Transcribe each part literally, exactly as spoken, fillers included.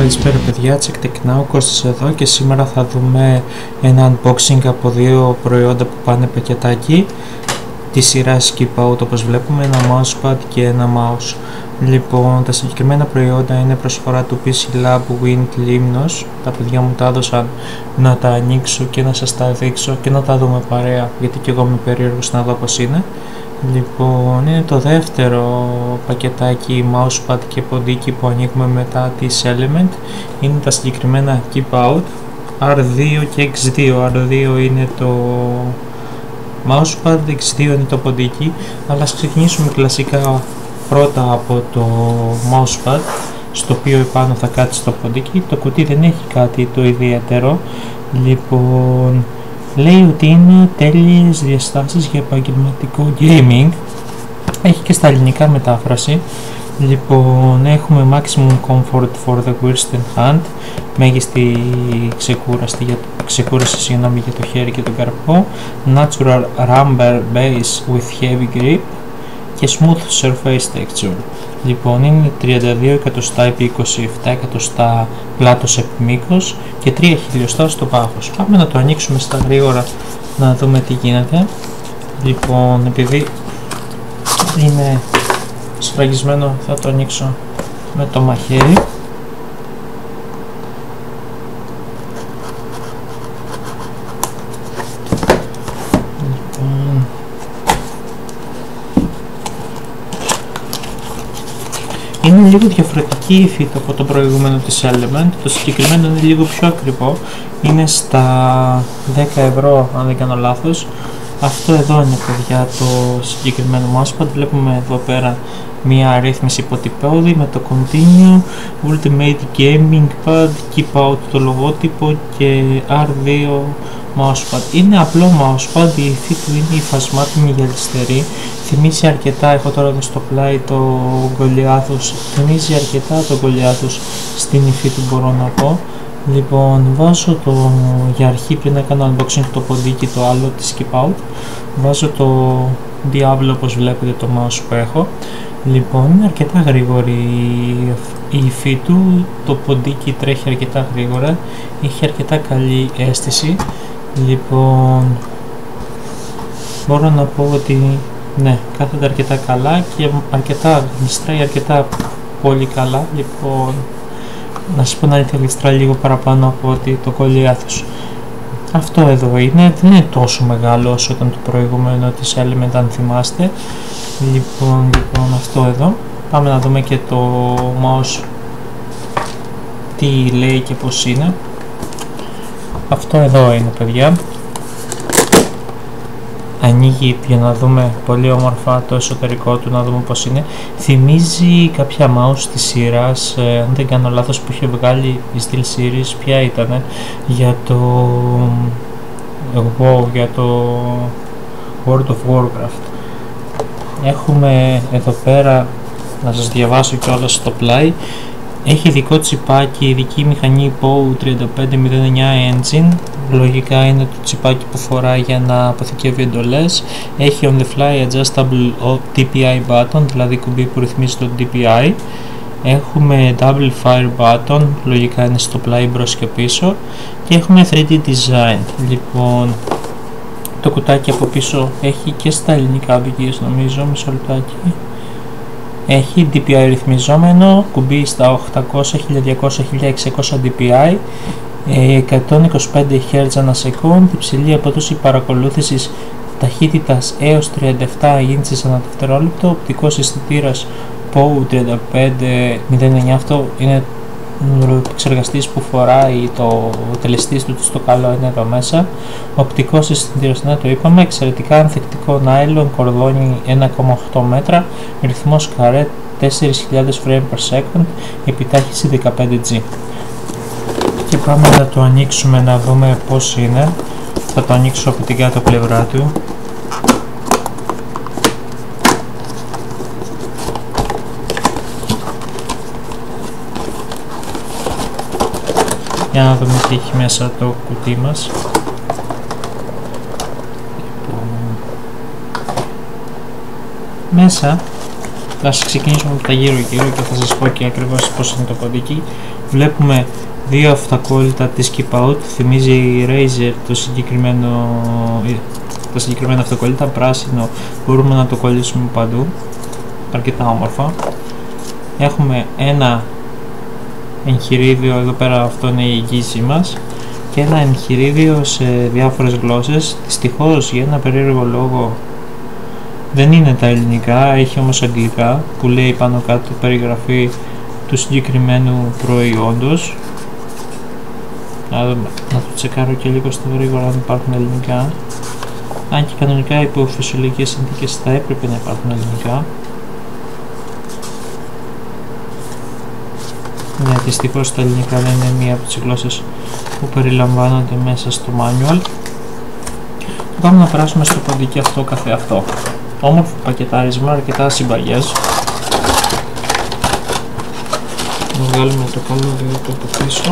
Καλησπέρα παιδιά, Check Tech Now, Κώστας εδώ και σήμερα θα δούμε ένα unboxing από δύο προϊόντα που πάνε πακετάκι τη σειρά Keep Out, όπως βλέπουμε, ένα mousepad και ένα mouse. Λοιπόν, τα συγκεκριμένα προϊόντα είναι προσφορά του πι σι Lab Wind Limnos. Τα παιδιά μου τα έδωσαν να τα ανοίξω και να σας τα δείξω και να τα δούμε παρέα, γιατί και εγώ είμαι περίεργος να δω πως είναι. Λοιπόν, είναι το δεύτερο πακετάκι mousepad και ποντίκι που ανοίγουμε μετά της Element. Είναι τα συγκεκριμένα Keep Out αρ δύο και εξ δύο. αρ δύο είναι το mousepad, εξ δύο είναι το ποντίκι, αλλά ας ξεκινήσουμε κλασικά πρώτα από το mousepad, στο οποίο επάνω θα κάτσει το ποντίκι. Το κουτί δεν έχει κάτι το ιδιαίτερο. Λοιπόν, λέει ότι είναι τέλειες διαστάσεις για επαγγελματικό gaming. Έχει και στα ελληνικά μετάφραση. Λοιπόν, έχουμε maximum comfort for the wrist and hand, μέγιστη ξεκούραση για το, ξεκούραση συγγνώμη, για το χέρι και τον καρπό, natural rubber base with heavy grip και smooth surface texture. Λοιπόν, είναι τριάντα δύο εκατοστά επί είκοσι επτά εκατοστά πλάτος επί μήκος και τρία χιλιοστά στο πάχος. Πάμε να το ανοίξουμε στα γρήγορα να δούμε τι γίνεται. Λοιπόν, επειδή είναι σφραγισμένο θα το ανοίξω με το μαχαίρι. Είναι λίγο διαφορετική η υφή από το προηγούμενο της Element. Το συγκεκριμένο είναι λίγο πιο ακριβό. Είναι στα δέκα ευρώ αν δεν κάνω λάθος. Αυτό εδώ είναι παιδιά το συγκεκριμένο mousepad. Βλέπουμε εδώ πέρα μία αρρύθμιση υποτυπώδη με το Continue, Ultimate Gaming Pad, Keep Out το λογότυπο και αρ δύο mousepad. Είναι απλό mousepad, η υφή του είναι υφασμάτινη γυαλιστερή. Θυμίζει αρκετά, έχω τώρα εδώ στο πλάι το Goliathus, θυμίζει αρκετά το Goliathus στην υφή του, μπορώ να πω. Λοιπόν, βάζω το, για αρχή πριν να κάνω unboxing το ποντίκι το άλλο της Keep Out, βάζω το Diablo, όπως βλέπετε το mouse που έχω. Λοιπόν, είναι αρκετά γρήγορη η υφή του, το ποντίκι τρέχει αρκετά γρήγορα, έχει αρκετά καλή αίσθηση. Λοιπόν, μπορώ να πω ότι ναι, κάθεται αρκετά καλά και αρκετά γλιστράει αρκετά πολύ καλά. Λοιπόν, να σας πω να ήθελα γλιστράει λίγο παραπάνω από ότι το Goliathus. Αυτό εδώ είναι, δεν είναι τόσο μεγάλο όσο ήταν το προηγούμενο της Element, αν θυμάστε. Λοιπόν, λοιπόν, αυτό εδώ. Πάμε να δούμε και το mouse τι λέει και πως είναι. Αυτό εδώ είναι παιδιά. Ανοίγει για να δούμε πολύ όμορφα το εσωτερικό του, να δούμε πως είναι. Θυμίζει κάποια mouse της σειράς, ε, αν δεν κάνω λάθος, που είχε βγάλει η Steel Series, ποια ήτανε, για το WoW, για το World of Warcraft. Έχουμε εδώ πέρα, να σας διαβάσω κιόλας στο πλάι, έχει ειδικό τσιπάκι, ειδική μηχανή πόου τριάντα πέντε μηδέν εννιά Engine. Λογικά είναι το τσιπάκι που φοράει για να αποθηκεύει εντολές. Έχει on the fly adjustable ντι πι άι button, δηλαδή κουμπί που ρυθμίζει το ντι πι άι. Έχουμε double fire button, λογικά είναι στο πλάι μπρος και πίσω. Και έχουμε θρι ντι design. Λοιπόν, το κουτάκι από πίσω έχει και στα ελληνικά οδηγίες, νομίζω, μισό λεπτάκι. Έχει ντι πι άι ρυθμιζόμενο, κουμπί στα οκτακόσια, χίλια διακόσια, χίλια εξακόσια ντι πι άι, εκατόν είκοσι πέντε χερτζ ανά σεκόντ, υψηλή απόδοση παρακολούθησης ταχύτητας έως τριάντα επτά ίντσες ανά δευτερόλεπτο, οπτικός αισθητήρας πόου τριάντα πέντε μηδέν εννιά, αυτό είναι ο επεξεργαστής που φοράει, το τελεστής του στο καλό είναι εδώ μέσα. Οπτικός αισθητήρας, ναι, το είπαμε. Εξαιρετικά ανθεκτικό nylon, κορδόνι ένα κόμμα οκτώ μέτρα, ρυθμός καρέ τέσσερις χιλιάδες frames per second, επιτάχυνση δεκαπέντε τζι. Και πάμε να το ανοίξουμε να δούμε πως είναι. Θα το ανοίξω από την κάτω πλευρά του. Για να δούμε τι έχει μέσα το κουτί μας. Μέσα, θα ξεκινήσουμε από τα γύρω γύρω και θα σας πω και ακριβώς πως είναι το ποντίκι. Βλέπουμε δύο αυτοκόλλητα της Keep Out, θυμίζει η Razer το συγκεκριμένο, το συγκεκριμένο αυτοκόλλητα, πράσινο, μπορούμε να το κολλήσουμε παντού, αρκετά όμορφα. Έχουμε ένα εγχειρίδιο, εδώ πέρα αυτό είναι η εγγύηση μας, και ένα εγχειρίδιο σε διάφορες γλώσσες. Δυστυχώς για ένα περίεργο λόγο δεν είναι τα ελληνικά, έχει όμως αγγλικά που λέει πάνω κάτω περιγραφή του συγκεκριμένου προϊόντος. Να, να το τσεκάρω και λίγο στο γρήγορα αν υπάρχουν ελληνικά, αν και κανονικά υπό φυσιολογικές συνθήκες θα έπρεπε να υπάρχουν ελληνικά. Ναι, δυστυχώς τα ελληνικά δεν είναι μία από τις γλώσσες που περιλαμβάνονται μέσα στο manual. Πάμε να περάσουμε στο ποντίκι αυτό καθε αυτό. Όμορφο πακετάρισμα, αρκετά συμπαγές. Να βγάλουμε το καλώδιο του από πίσω.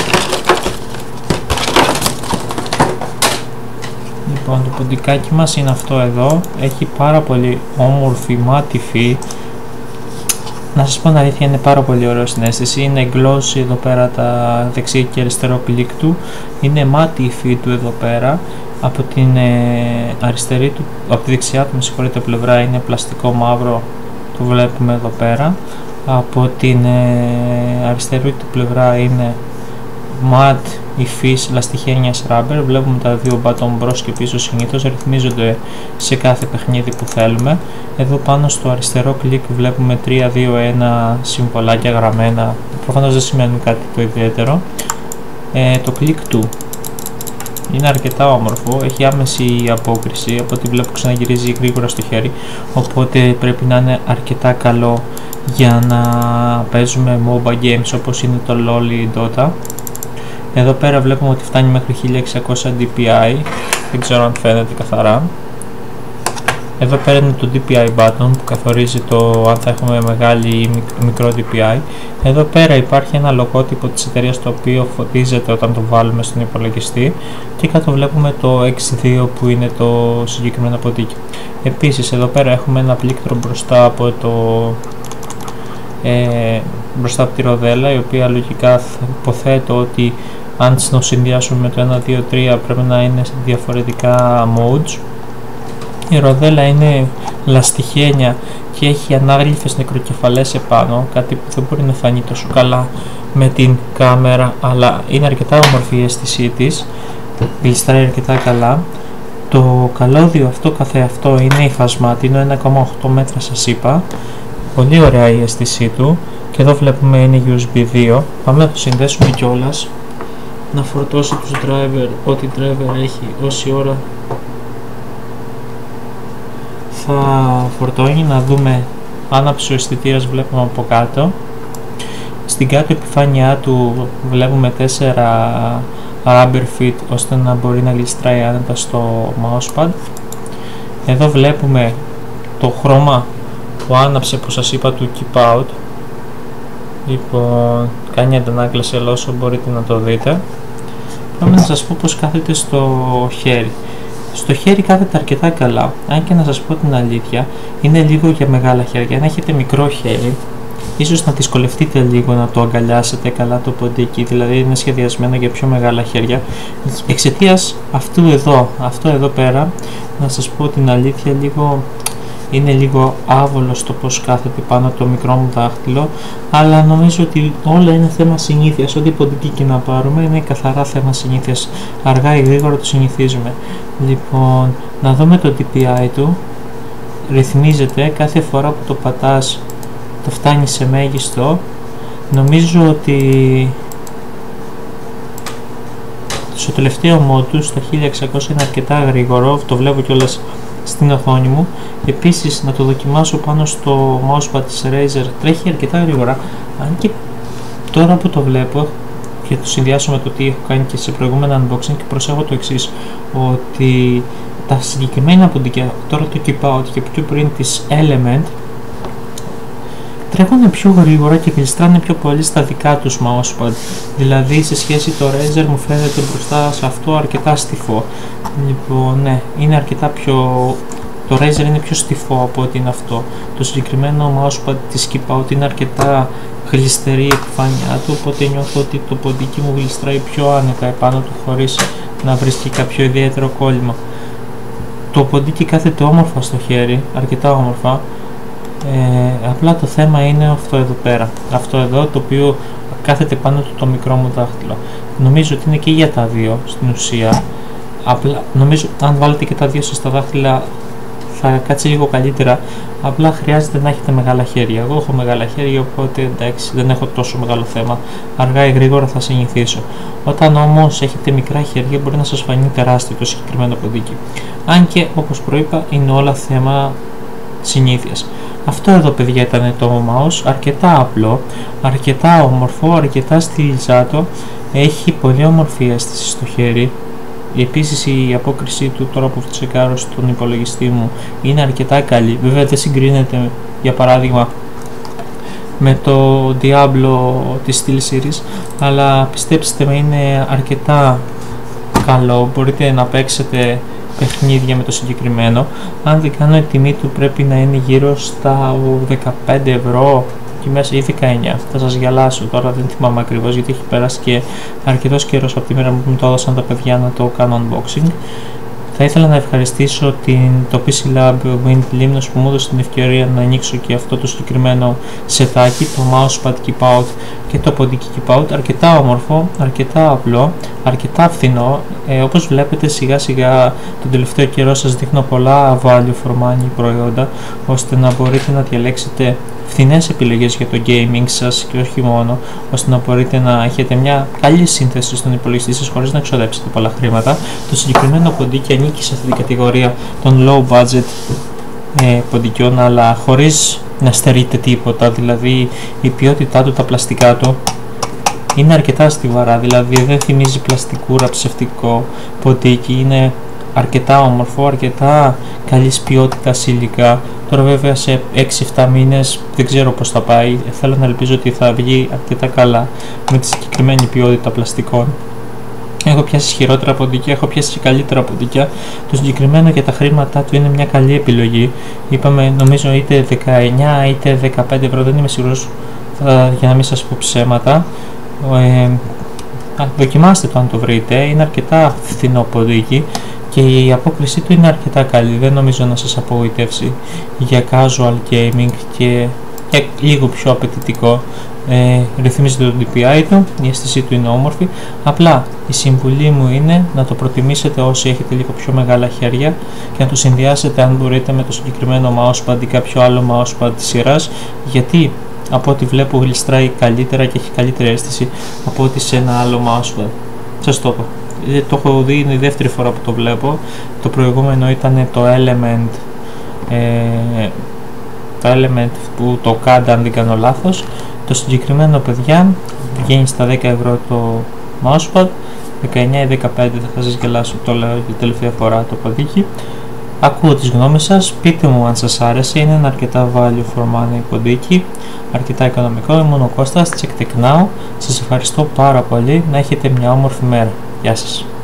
Λοιπόν, το ποντικάκι μας είναι αυτό εδώ. Έχει πάρα πολύ όμορφη μάτι υφή. Να σας πω την αλήθεια, είναι πάρα πολύ ωραίο στην αίσθηση. Είναι glossy εδώ πέρα τα δεξί και αριστερό κλικ του. Είναι μάτι υφή του εδώ πέρα. Από την ε, αριστερή του, από τη δεξιά του με συγχωρείτε πλευρά είναι πλαστικό μαύρο, το βλέπουμε εδώ πέρα. Από την ε, αριστερή του πλευρά είναι matte υφής λαστιχένιας rubber. Βλέπουμε τα δύο button μπρος και πίσω συνήθως, ρυθμίζονται σε κάθε παιχνίδι που θέλουμε. Εδώ πάνω στο αριστερό κλικ βλέπουμε τρία δύο ένα συμβολάκια γραμμένα, προφανώς δεν σημαίνουν κάτι το ιδιαίτερο. Ε, το κλικ του είναι αρκετά όμορφο, έχει άμεση απόκριση, από ό,τι βλέπω ξαναγυρίζει γρήγορα στο χέρι, οπότε πρέπει να είναι αρκετά καλό για να παίζουμε mobile games όπως είναι το LOL ή Dota. Εδώ πέρα βλέπουμε ότι φτάνει μέχρι χίλια εξακόσια ντι πι άι, δεν ξέρω αν φαίνεται καθαρά. Εδώ πέρα είναι το ντι πι άι button που καθορίζει το αν θα έχουμε μεγάλη ή μικρό ντι πι άι. Εδώ πέρα υπάρχει ένα λογότυπο της εταιρείας το οποίο φωτίζεται όταν το βάλουμε στον υπολογιστή, και κάτω βλέπουμε το εξ δύο που είναι το συγκεκριμένο ποντίκι. Επίσης εδώ πέρα έχουμε ένα πλήκτρο μπροστά από το ε, μπροστά από τη ροδέλα, η οποία λογικά θα υποθέτω ότι αν το συνδυάσουμε με το ένα δύο τρία πρέπει να είναι σε διαφορετικά modes. Η ροδέλα είναι λαστιχένια και έχει ανάγλυφες νεκροκεφαλές επάνω, κάτι που δεν μπορεί να φανεί τόσο καλά με την κάμερα, αλλά είναι αρκετά όμορφη η αίσθησή της, γλιστράει αρκετά καλά. Το καλώδιο αυτό καθεαυτό είναι υφασμάτινο, ένα κόμμα οκτώ μέτρα σας είπα, πολύ ωραία η αίσθησή του, και εδώ βλέπουμε είναι γιου ες μπι δύο. Πάμε να το συνδέσουμε κιόλας, να φορτώσει τους driver, ό,τι driver έχει όση ώρα θα φορτώνει. Να δούμε άναψη ο αισθητήρας, βλέπουμε από κάτω. Στην κάτω επιφάνειά του βλέπουμε τέσσερα rubber feet ώστε να μπορεί να γλιστράει άνετα στο mousepad. Εδώ βλέπουμε το χρώμα που άναψε που σας είπα του Keep Out. Λοιπόν, κάνει αντανάκλαση, αλλά όσο μπορείτε να το δείτε. Πάμε να σας πω πως κάθεται στο χέρι. Στο χέρι κάθεται αρκετά καλά, αν και να σας πω την αλήθεια, είναι λίγο για μεγάλα χέρια. Αν έχετε μικρό χέρι, ίσως να δυσκολευτείτε λίγο να το αγκαλιάσετε καλά το ποντίκι, δηλαδή είναι σχεδιασμένο για πιο μεγάλα χέρια. Εξαιτίας αυτού εδώ, αυτό εδώ πέρα, να σας πω την αλήθεια, λίγο είναι λίγο άβολο στο πως κάθεται πάνω από το μικρό μου δάχτυλο, αλλά νομίζω ότι όλα είναι θέμα συνήθειας. Ό,τι ποντίκι και να πάρουμε είναι καθαρά θέμα συνήθειας. Αργά ή γρήγορα το συνηθίζουμε. Λοιπόν, να δούμε το ντι πι άι του. Ρυθμίζεται κάθε φορά που το πατάς, το φτάνει σε μέγιστο. Νομίζω ότι στο τελευταίο μότου, στα χίλια εξακόσια, είναι αρκετά γρήγορο, το βλέπω κιόλας στην οθόνη μου. Επίσης να το δοκιμάσω πάνω στο mousepad της Razer, τρέχει αρκετά γρήγορα, αν και τώρα που το βλέπω και το συνδυάσω με το τι έχω κάνει και σε προηγούμενα unboxing, και προσέχω το εξής, ότι τα συγκεκριμένα ποντίκια, τώρα το Keep Out και πιο πριν της Element, τρέχουν πιο γρήγορα και γλιστράνε πιο πολύ στα δικά τους mousepad. Δηλαδή σε σχέση το Razer μου φαίνεται μπροστά σε αυτό αρκετά στιφό. Λοιπόν, ναι, είναι αρκετά πιο... το Razer είναι πιο στιφό από ότι είναι αυτό. Το συγκεκριμένο mousepad της Keep Out είναι αρκετά γλιστερεί η επιφάνειά του, οπότε νιώθω ότι το ποντίκι μου γλιστράει πιο άνετα επάνω του χωρίς να βρίσκει κάποιο ιδιαίτερο κόλλημα. Το ποντίκι κάθεται όμορφα στο χέρι, αρκετά όμορφα, ε, απλά το θέμα είναι αυτό εδώ πέρα, αυτό εδώ το οποίο κάθεται πάνω του το μικρό μου δάχτυλο. Νομίζω ότι είναι και για τα δύο στην ουσία, απλά νομίζω αν βάλετε και τα δύο σας τα δάχτυλα θα κάτσει λίγο καλύτερα, απλά χρειάζεται να έχετε μεγάλα χέρια. Εγώ έχω μεγάλα χέρια, οπότε εντάξει, δεν έχω τόσο μεγάλο θέμα. Αργά ή γρήγορα θα συνηθίσω. Όταν όμως έχετε μικρά χέρια, μπορεί να σας φανεί τεράστιο το συγκεκριμένο ποντίκι. Αν και, όπως προείπα, είναι όλα θέμα συνήθειας. Αυτό εδώ, παιδιά, ήταν το mouse, αρκετά απλό, αρκετά όμορφο, αρκετά στυλιζάτο, έχει πολύ όμορφη αίσθηση στο χέρι. Επίσης η απόκρισή του τώρα που τσεκάρω στον υπολογιστή μου είναι αρκετά καλή. Βέβαια δεν συγκρίνεται για παράδειγμα με το Diablo της SteelSeries, αλλά πιστέψτε με είναι αρκετά καλό, μπορείτε να παίξετε παιχνίδια με το συγκεκριμένο. Αν δεν κάνω, η τιμή του πρέπει να είναι γύρω στα δεκαπέντε ευρώ και μέσα ή δεκαεννιά. Θα σας γελάσω τώρα, δεν θυμάμαι ακριβώς γιατί έχει περάσει και αρκετός καιρός από τη μέρα που μου το έδωσαν τα παιδιά να το κάνω unboxing. Θα ήθελα να ευχαριστήσω την, το πι σι Lab Wind Limnos που μου έδωσε την ευκαιρία να ανοίξω και αυτό το συγκεκριμένο σετάκι, το mousepad keep out και το ποντίκι keep out. Αρκετά όμορφο, αρκετά απλό, αρκετά φθηνό. Ε, όπως βλέπετε, σιγά σιγά τον τελευταίο καιρό σας δείχνω πολλά value for money προϊόντα, ώστε να μπορείτε να διαλέξετε φθηνές επιλογές για το gaming σας και όχι μόνο, ώστε να μπορείτε να έχετε μια καλή σύνθεση στον υπολογιστή σας χωρίς να ξοδέψετε πολλά χρήματα. Το συγκεκριμένο ποντίκι ανήκει σε αυτή την κατηγορία των low budget ε, ποντικιών, αλλά χωρίς να στερείτε τίποτα, δηλαδή η ποιότητά του, τα πλαστικά του είναι αρκετά στιβαρά, δηλαδή δεν θυμίζει πλαστικούρα ψευτικό ποντίκι, είναι αρκετά όμορφο, αρκετά καλής ποιότητας υλικά. Τώρα βέβαια σε έξι εφτά μήνες δεν ξέρω πως θα πάει, θέλω να ελπίζω ότι θα βγει αρκετά καλά με τη συγκεκριμένη ποιότητα πλαστικών. Έχω πιάσει ισχυρότερα ποντίκια, έχω πιάσει και καλύτερα ποντίκια. Το συγκεκριμένο για τα χρήματά του είναι μια καλή επιλογή. Είπαμε νομίζω είτε δεκαεννιά είτε δεκαπέντε ευρώ, δεν είμαι σίγουρος, θα, για να μην σας πω ψέματα. Ε, α, δοκιμάστε το αν το βρείτε, είναι αρκετά φθηνό ποντίκι και η απόκρισή του είναι αρκετά καλή, δεν νομίζω να σας απογοητεύσει για casual gaming και, και λίγο πιο απαιτητικό. Ε, ρυθμίζεται το ντι πι άι του, η αίσθησή του είναι όμορφη, απλά η συμβουλή μου είναι να το προτιμήσετε όσοι έχετε λίγο πιο μεγάλα χέρια και να το συνδυάσετε αν μπορείτε με το συγκεκριμένο mousepad ή κάποιο άλλο mousepad της σειράς, γιατί από ό,τι βλέπω γλιστράει καλύτερα και έχει καλύτερη αίσθηση από ό,τι σε ένα άλλο mousepad. Σας το είπα. Το έχω δει, είναι η δεύτερη φορά που το βλέπω. Το προηγούμενο ήταν το Element, ε, το Element που το κάντα αν δεν κάνω λάθος. Το συγκεκριμένο, παιδιά, βγαίνει στα δέκα ευρώ το mousepad, δεκαεννιά ή δεκαπέντε, θα σας γελάσω, το λέω για τελευταία φορά το ποντίκι. Ακούω τις γνώμες σας, πείτε μου αν σας άρεσε, είναι ένα αρκετά value for money ποντίκι, αρκετά οικονομικό. Ήμουν ο Κώστας, check tech now, σας ευχαριστώ πάρα πολύ, να έχετε μια όμορφη μέρα. Γεια σας.